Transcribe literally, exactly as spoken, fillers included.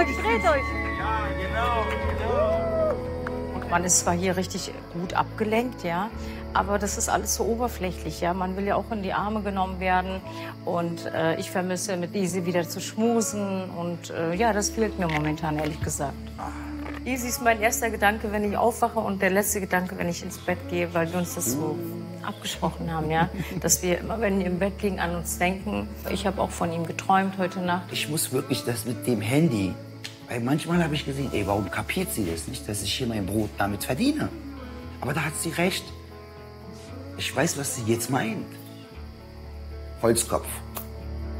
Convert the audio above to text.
euch, dreht euch. Ja, genau, genau. Man ist zwar hier richtig gut abgelenkt, ja, aber das ist alles so oberflächlich, ja. Man will ja auch in die Arme genommen werden und äh, ich vermisse mit Easy wieder zu schmusen und äh, ja, das fehlt mir momentan, ehrlich gesagt. Easy ist mein erster Gedanke, wenn ich aufwache und der letzte Gedanke, wenn ich ins Bett gehe, weil wir uns das so abgesprochen haben, ja, dass wir immer, wenn wir im Bett liegen, an uns denken. Ich habe auch von ihm geträumt heute Nacht. Ich muss wirklich das mit dem Handy, weil manchmal habe ich gesehen, ey, warum kapiert sie das nicht, dass ich hier mein Brot damit verdiene? Aber da hat sie recht. Ich weiß, was sie jetzt meint. Holzkopf.